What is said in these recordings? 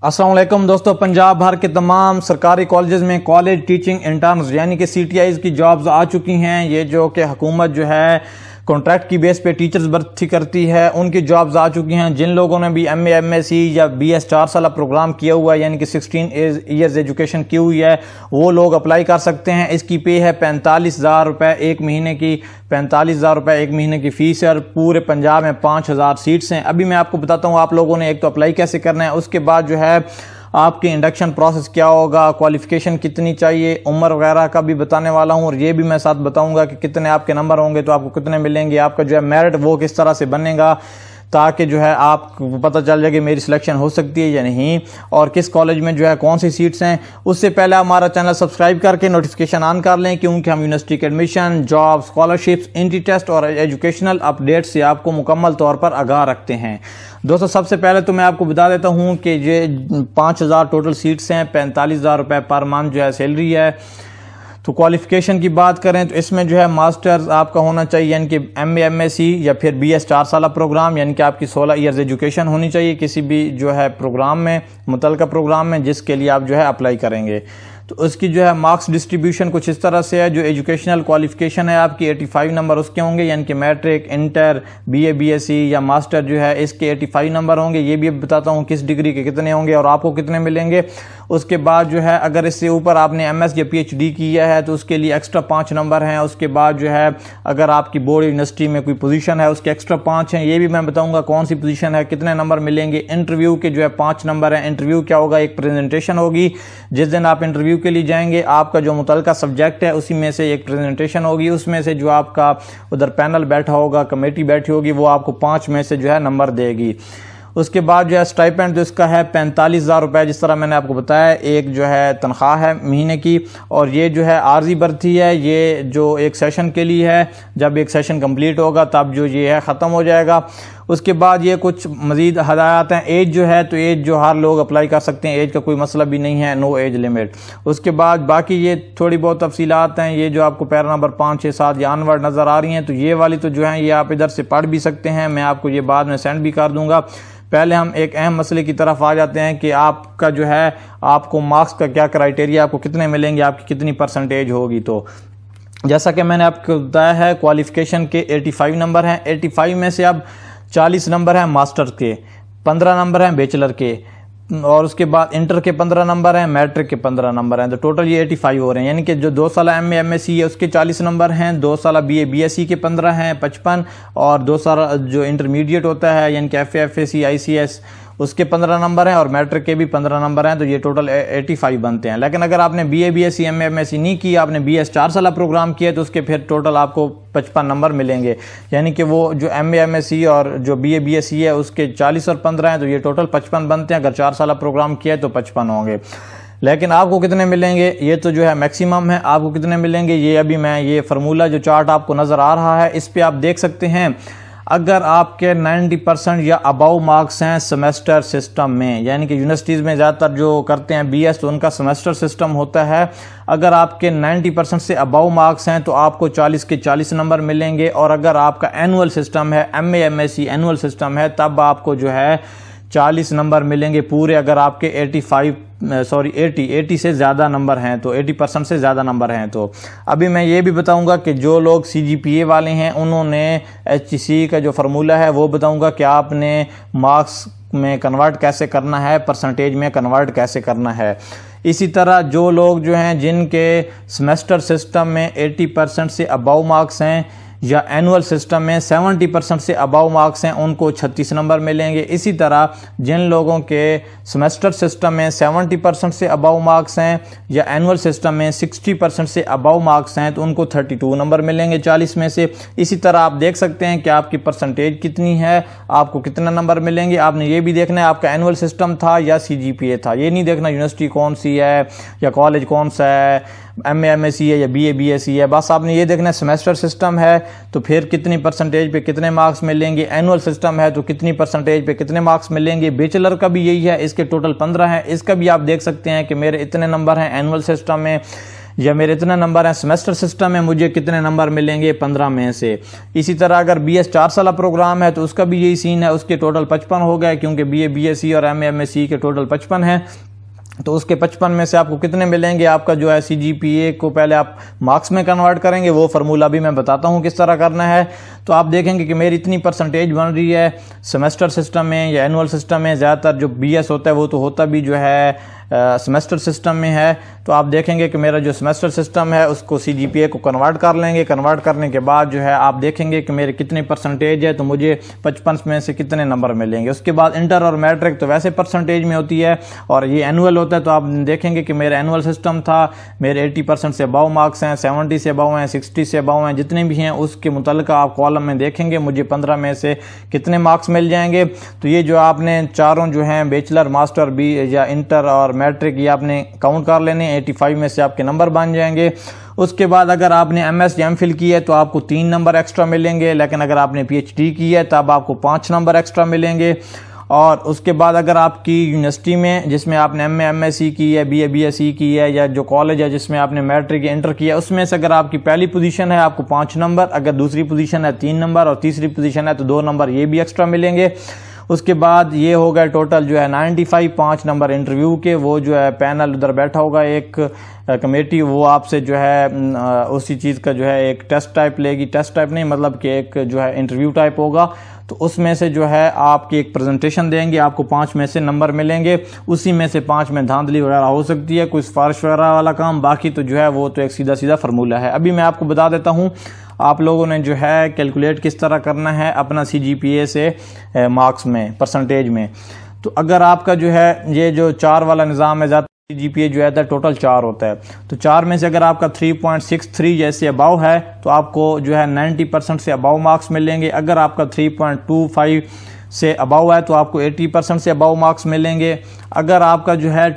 अस्सलाम वालेकुम दोस्तों, पंजाब भर के तमाम सरकारी कॉलेजेस में कॉलेज टीचिंग इंटर्न्स यानी कि CTIs की जॉब्स आ चुकी हैं। ये जो कि हुकूमत जो है कॉन्ट्रैक्ट की बेस पे टीचर्स भर्ती करती है, उनकी जॉब्स आ चुकी हैं। जिन लोगों ने भी MA MSc या BS 4 साल प्रोग्राम किया हुआ है यानी कि 16 ईयर्स एजुकेशन की हुई है, वो लोग अप्लाई कर सकते हैं। इसकी पे है 45,000 रुपये एक महीने की, 45,000 रुपये एक महीने की फ़ीस है और पूरे पंजाब में 5,000 सीट्स हैं। अभी मैं आपको बताता हूँ आप लोगों ने एक तो अप्लाई कैसे करना है, उसके बाद जो है आपकी इंडक्शन प्रोसेस क्या होगा, क्वालिफिकेशन कितनी चाहिए, उम्र वगैरह का भी बताने वाला हूं और ये भी मैं साथ बताऊंगा कि कितने आपके नंबर होंगे तो आपको कितने मिलेंगे, आपका जो है मेरिट वो किस तरह से बनेगा ताकि जो है आपको पता चल जाए कि मेरी सिलेक्शन हो सकती है या नहीं और किस कॉलेज में जो है कौन सी सीट्स हैं। उससे पहले हमारा चैनल सब्सक्राइब करके नोटिफिकेशन ऑन कर लें क्योंकि हम यूनिवर्सिटी के admission, job, scholarships, entry test और एजुकेशनल अपडेट से आपको मुकम्मल तौर पर आगाह रखते हैं। दोस्तों सबसे पहले तो मैं आपको बता देता हूँ कि ये 5,000 टोटल सीट्स हैं, 45,000 रुपये पर मंथ जो है सैलरी है। तो क्वालिफिकेशन की बात करें तो इसमें जो है मास्टर्स आपका होना चाहिए यानी कि MA MSc या फिर BS 4 साल प्रोग्राम यानी कि आपकी 16 ईयर्स एजुकेशन होनी चाहिए किसी भी जो है प्रोग्राम में, मुतलका प्रोग्राम में जिसके लिए आप जो है अप्लाई करेंगे। तो उसकी जो है मार्क्स डिस्ट्रीब्यूशन कुछ इस तरह से है। जो एजुकेशनल क्वालिफिकेशन है आपकी 85 नंबर उसके होंगे यानी कि मैट्रिक, इंटर, BA BSc या मास्टर जो है इसके 85 नंबर होंगे। ये भी बताता हूँ किस डिग्री के कितने होंगे और आपको कितने मिलेंगे। उसके बाद जो है अगर इससे ऊपर आपने MS या PhD किया है तो उसके लिए एक्स्ट्रा 5 नंबर हैं। उसके बाद जो है अगर आपकी बोर्ड यूनिवर्सिटी में कोई पोजीशन है उसके एक्स्ट्रा 5 हैं। ये भी मैं बताऊंगा कौन सी पोजीशन है, कितने नंबर मिलेंगे। इंटरव्यू के जो है 5 नंबर हैं। इंटरव्यू क्या होगा, एक प्रेजेंटेशन होगी। जिस दिन आप इंटरव्यू के लिए जाएंगे आपका जो मुतलका सब्जेक्ट है उसी में से एक प्रेजेंटेशन होगी, उसमें से जो आपका उधर पैनल बैठा होगा, कमेटी बैठी होगी, वो आपको 5 में से जो है नंबर देगी। उसके बाद जो है स्टाइपेंड जो इसका है 45,000 रुपये, जिस तरह मैंने आपको बताया एक जो है तनख्वाह है महीने की। और ये जो है आर्जी भर्ती है, ये जो एक सेशन के लिए है, जब एक सेशन कंप्लीट होगा तब जो ये है ख़त्म हो जाएगा। उसके बाद ये कुछ मजीद हदायत हैं। एज जो है तो एज जो हर लोग अप्लाई कर सकते हैं, एज का कोई मसला भी नहीं है, नो एज लिमिट। उसके बाद बाकी ये थोड़ी बहुत तफसीलात हैं, ये जो आपको पैरा नंबर 5, 6, 7 या अनवर्ड नज़र आ रही हैं तो ये वाली तो जो है ये आप इधर से पढ़ भी सकते हैं, मैं आपको ये बाद में सेंड भी कर दूंगा। पहले हम एक अहम मसले की तरफ आ जाते हैं कि आपका जो है आपको मार्क्स का क्या क्राइटेरिया, आपको कितने मिलेंगे, आपकी कितनी परसेंटेज होगी। तो जैसा कि मैंने आपको बताया है क्वालिफिकेशन के 85 नंबर हैं। 85 में से अब 40 नंबर हैं मास्टर के, 15 नंबर हैं बैचलर के और उसके बाद इंटर के 15 नंबर हैं, मैट्रिक के 15 नंबर हैं। तो टोटल ये 85 हो रहे हैं यानी कि जो 2 साल MA MSc है उसके 40 नंबर हैं, 2 साल BA BSc के 15 हैं 55 और 2 साल जो इंटरमीडिएट होता है यानी कि FA FAC ICS उसके 15 नंबर हैं और मैट्रिक के भी 15 नंबर हैं। तो ये टोटल 85 बनते हैं। लेकिन अगर आपने BA BSc MA MSc नहीं किया, आपने BS 4 साल प्रोग्राम किया तो उसके फिर टोटल आपको 55 नंबर मिलेंगे यानी कि वो जो MA MSc और जो BA BSc है उसके 40 और 15 हैं तो ये टोटल 55 बनते हैं। अगर 4 साल प्रोग्राम किया है तो 55 होंगे। लेकिन आपको कितने मिलेंगे ये तो जो है मैक्सिमम है, आपको कितने मिलेंगे ये अभी मैं ये फार्मूला जो चार्ट आपको नज़र आ रहा है इस पर आप देख सकते हैं। अगर आपके 90% या अबाउ मार्क्स हैं सेमेस्टर सिस्टम में यानी कि यूनिवर्सिटीज़ में ज़्यादातर जो करते हैं BS तो उनका सेमेस्टर सिस्टम होता है। अगर आपके 90% से अबाउ मार्क्स हैं तो आपको 40 के 40 नंबर मिलेंगे और अगर आपका एनुअल सिस्टम है MA MSc एनुअल सिस्टम है तब आपको जो है 40 नंबर मिलेंगे पूरे। अगर आपके 80 से ज़्यादा नंबर हैं तो 80% से ज़्यादा नंबर हैं। तो अभी मैं ये भी बताऊंगा कि जो लोग CGPA वाले हैं उन्होंने HGC का जो फार्मूला है वो बताऊंगा कि आपने मार्क्स में कन्वर्ट कैसे करना है, परसेंटेज में कन्वर्ट कैसे करना है। इसी तरह जो लोग जो हैं जिनके सेमेस्टर सिस्टम में 80% से अबाउ मार्क्स हैं या एनुअल सिस्टम में 70% से अबाउ मार्क्स हैं उनको 36 नंबर मिलेंगे। इसी तरह जिन लोगों के सेमेस्टर सिस्टम में 70% से अबाउ मार्क्स हैं या एनुअल सिस्टम में 60% से अबाउ मार्क्स हैं तो उनको 32 नंबर मिलेंगे 40 में से। इसी तरह आप देख सकते हैं कि आपकी परसेंटेज कितनी है, आपको कितना नंबर मिलेंगे। आपने ये भी देखना है आपका एनुअल सिस्टम था या CGPA था, ये नहीं देखना यूनिवर्सिटी कौन सी है या कॉलेज कौन सा है, MA MSc है या BA BSc है। बस आपने ये देखना है सेमेस्टर सिस्टम है तो फिर कितनी परसेंटेज पे कितने मार्क्स मिलेंगे, एनुअल सिस्टम है तो कितनी परसेंटेज पे कितने मार्क्स मिलेंगे। बैचलर का भी यही है, इसके टोटल 15 हैं, इसका भी आप देख सकते हैं कि मेरे इतने नंबर हैं एनुअल सिस्टम में। या मेरे इतने नंबर हैं, सेमेस्टर सिस्टम है, मुझे कितने नंबर मिलेंगे 15 में से। इसी तरह अगर BS 4 साल प्रोग्राम है तो उसका भी यही सीन है, उसके टोटल 55 हो गए, क्योंकि BA BSc और MA MSc के टोटल 55 है। तो उसके 55 में से आपको कितने मिलेंगे, आपका जो है CGPA को पहले आप मार्क्स में कन्वर्ट करेंगे, वो फार्मूला भी मैं बताता हूँ किस तरह करना है। तो आप देखेंगे कि मेरी इतनी परसेंटेज बन रही है सेमेस्टर सिस्टम में या एनुअल सिस्टम में। ज़्यादातर जो BS होता है वो तो होता भी जो है सेमेस्टर सिस्टम में है। तो आप देखेंगे कि मेरा जो सेमेस्टर सिस्टम है उसको CGPA को कन्वर्ट कर लेंगे। कन्वर्ट करने के बाद जो है आप देखेंगे कि मेरे कितनी परसेंटेज है, तो मुझे 55 में से कितने नंबर मिलेंगे। उसके बाद इंटर और मैट्रिक तो वैसे परसेंटेज में होती है और ये एनुअल होता है। तो आप देखेंगे कि मेरा एनुअल सिस्टम था, मेरे 80% से अबव मार्क्स हैं, 70 से अबव हैं, 60 से अबव हैं, जितने भी हैं उसके मुतल्लिक आप कॉलम में देखेंगे मुझे 15 में से कितने मार्क्स मिल जाएंगे। तो ये जो आपने चारों जो हैं बैचलर, मास्टर, बी या इंटर और मैट्रिक, ये आपने काउंट कर लेने, 85 में से आपके नंबर बन जाएंगे। उसके बाद अगर आपने MS या MPhil की है तो आपको 3 नंबर एक्स्ट्रा मिलेंगे, लेकिन अगर आपने PhD की है तब आपको 5 नंबर एक्स्ट्रा मिलेंगे। और उसके बाद अगर आपकी यूनिवर्सिटी में जिसमें आपने MA MSc की है, BA BSc की है, या जो कॉलेज है जिसमें आपने मैट्रिक या इंटर किया है, उसमें से अगर आपकी पहली पोजीशन है आपको 5 नंबर, अगर दूसरी पोजीशन है 3 नंबर और तीसरी पोजीशन है तो 2 नंबर ये भी एक्स्ट्रा मिलेंगे। उसके बाद ये हो गया टोटल जो है 95, 5 नंबर इंटरव्यू के। वो जो है पैनल उधर बैठा होगा एक कमेटी, वो आपसे जो है उसी चीज़ का जो है एक टेस्ट टाइप लेगी, टेस्ट टाइप नहीं मतलब कि एक जो है इंटरव्यू टाइप होगा। तो उसमें से जो है आपकी एक प्रेजेंटेशन देंगे, आपको 5 में से नंबर मिलेंगे। उसी में से 5 में धांधली वगैरह हो सकती है, कोई सिफारिश वगैरह वाला काम, बाकी तो जो है वो तो एक सीधा सीधा फार्मूला है। अभी मैं आपको बता देता हूँ आप लोगों ने जो है कैलकुलेट किस तरह करना है अपना CGPA से मार्क्स में, परसेंटेज में। तो अगर आपका जो है ये जो 4 वाला निज़ाम है, CGPA जो है टोटल 4 होता है, तो 4 में से अगर आपका 3.63 जैसे अबाव है तो आपको जो है 90% से अबाव मार्क्स मिलेंगे। अगर आपका 3.25 से अबाव है तो आपको 80% से अबाव मार्क्स मिलेंगे। अगर आपका जो है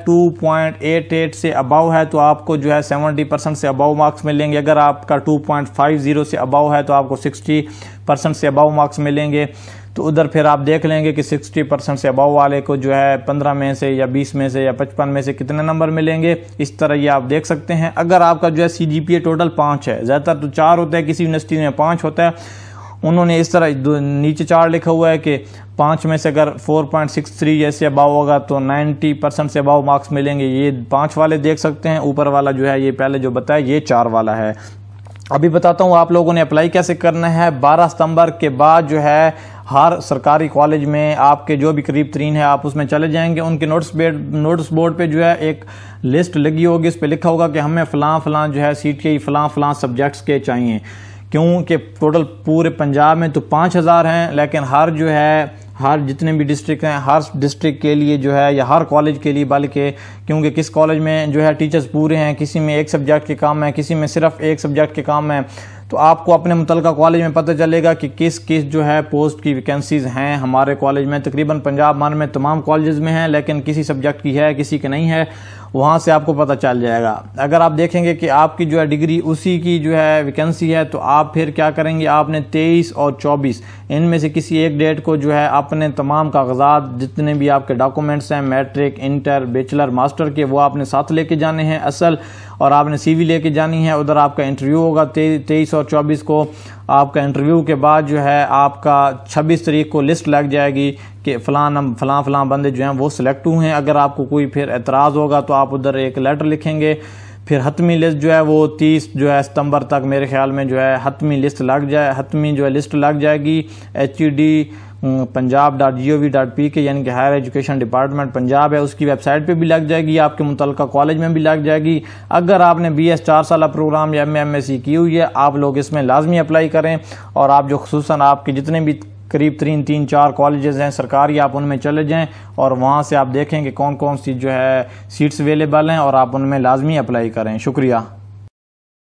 2.88 से अबाव है तो आपको जो है 70% से अबाव मार्क्स मिलेंगे। अगर आपका 2.50 से अबाव है तो आपको 60% से अबाव मार्क्स मिलेंगे। तो उधर फिर आप देख लेंगे कि 60% से अबाव वाले को जो है 15 में से या 20 में से या 55 में से कितने नंबर मिलेंगे, इस तरह ये आप देख सकते हैं। अगर आपका जो है CGPA टोटल 5 है, ज़्यादातर तो 4 होता है, किसी यूनिवर्सिटी में 5 होता है, उन्होंने इस तरह नीचे 4 लिखा हुआ है कि 5 में से अगर 4.63 जैसे अबाव होगा तो 90% से अबाव मार्क्स मिलेंगे। ये 5 वाले देख सकते हैं, ऊपर वाला जो है ये पहले जो बताया ये 4 वाला है। अभी बताता हूँ आप लोगों ने अप्लाई कैसे करना है। 12 सितंबर के बाद जो है हर सरकारी कॉलेज में आपके जो भी करीब तरीन है आप उसमें चले जाएंगे, उनके नोटिस बोर्ड पे जो है एक लिस्ट लगी होगी, उस पर लिखा होगा कि हमें फ़लाँ फ़लाँ जो है CTI फ़लाँ सब्जेक्ट्स के चाहिए। क्योंकि टोटल पूरे पंजाब में तो 5000 हैं, लेकिन हर जितने भी डिस्ट्रिक्ट हैं, हर डिस्ट्रिक्ट के लिए जो है या हर कॉलेज के लिए, बल्कि क्योंकि किस कॉलेज में जो है टीचर्स पूरे हैं, किसी में एक सब्जेक्ट के काम है, किसी में सिर्फ एक सब्जेक्ट के काम है। तो आपको अपने मुतलका कॉलेज में पता चलेगा कि किस किस जो है पोस्ट की वैकेंसीज हैं हमारे कॉलेज में। तकरीबन पंजाब भर में तमाम कॉलेजेस में हैं, लेकिन किसी सब्जेक्ट की है किसी की नहीं है, वहाँ से आपको पता चल जाएगा। अगर आप देखेंगे कि आपकी जो है डिग्री उसी की जो है वैकेंसी है तो आप फिर क्या करेंगे, आपने 23 और 24 इनमें से किसी एक डेट को जो है अपने तमाम कागजात जितने भी आपके डॉक्यूमेंट्स हैं, मैट्रिक, इंटर, बैचलर, मास्टर के, वो आपने साथ लेके जाने हैं असल, और आपने CV लेके जानी है। उधर आपका इंटरव्यू होगा 23 और 24 को। आपका इंटरव्यू के बाद जो है आपका 26 तारीख को लिस्ट लग जाएगी कि फलां बंदे जो हैं वो सिलेक्ट हुए हैं। अगर आपको कोई फिर एतराज़ होगा तो आप उधर एक लेटर लिखेंगे। फिर हतमी लिस्ट जो है वो 30 जो है सितंबर तक मेरे ख्याल में जो है हतमी लिस्ट लग जाएगी। HED punjab.gov.pk यानी कि हायर एजुकेशन डिपार्टमेंट पंजाब है, उसकी वेबसाइट पे भी लग जाएगी, आपके मुतलका कॉलेज में भी लग जाएगी। अगर आपने BS 4 साल प्रोग्राम या MA MSc की हुई है, आप लोग इसमें लाजमी अप्लाई करें। और आप जो खुसूसन आपके जितने भी करीब 3-4 कॉलेजेस हैं सरकारी, आप उनमें चले जाएं और वहाँ से आप देखें कि कौन कौन सी जो है सीट्स अवेलेबल हैं और आप उनमें लाजमी अप्लाई करें। शुक्रिया।